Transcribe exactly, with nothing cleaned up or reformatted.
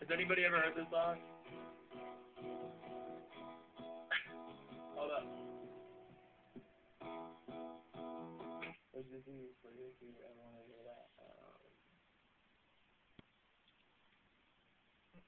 Has anybody ever heard this song? Hold up. Let's just see. Let's just see. I wanna hear.